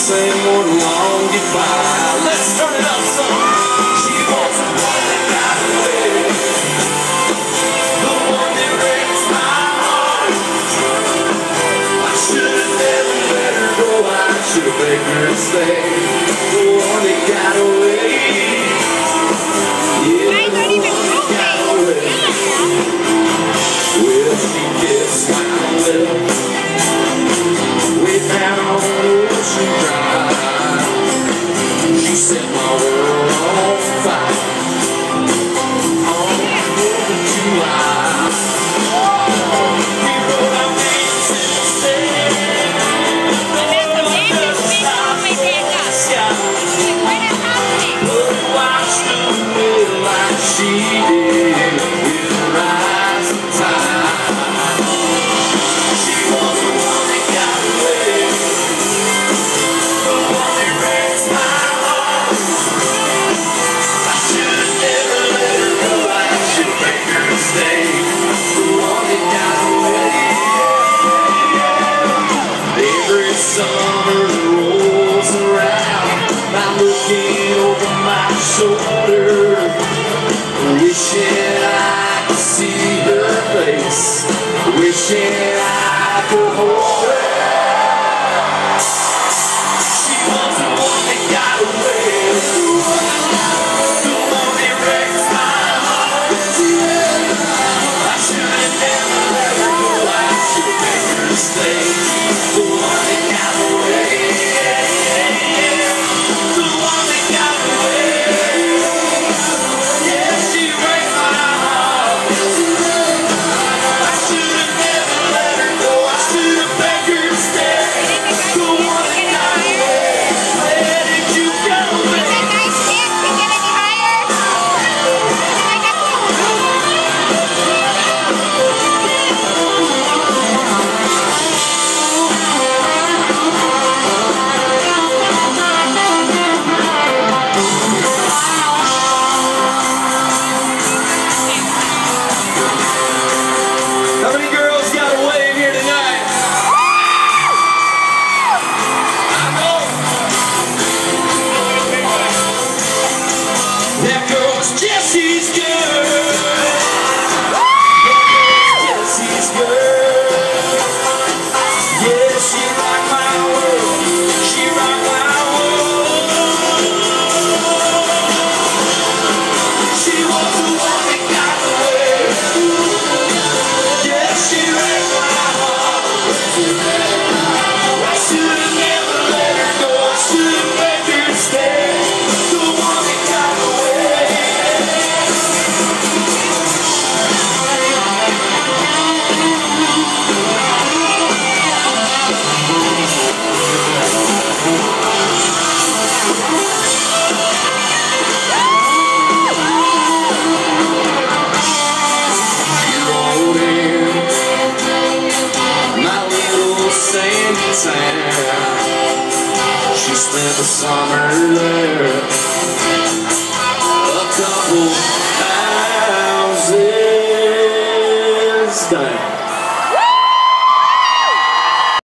say one long goodbye. Let's turn it up, son. She wants the one that got away, the one that breaks my heart. I should have never let her go. I should have begged her to stay. The one that got away. Yeah, the one that got away. Well, she kissed my lips. We found on ocean drive. She set my world on fire. On July. We wrote our names in the sand. No one doesn't stop the sky. But we watched away like she did with the rising tide. She was the one that got away, the one that breaks my heart. I should have never let her go. I should have made her stay. The one that got away. Every summer rolls around, I'm looking over my shoulder, wishing I could see her face, wishing I could hold her. She was the one that got away, the one that wrecked my heart. I should have never let her go. I should have made her stay. The one that got away, the one that got away. Yeah, she wrecked my heart. I should have never let her go. I should have begged her to stay. The one that got away. Where did you go, baby? How many girls got a wave here tonight? I know. That girl was Jesse's girl. That girl was Jesse's girl. Yeah, she rocked my world. She rocked my world. She was the one that got away. Yeah, she wrecked my heart. I should have never let her go. I should have begged her to stay. The one that got away. She rolled in my little sandy town. She spent the summer there, a couple houses down.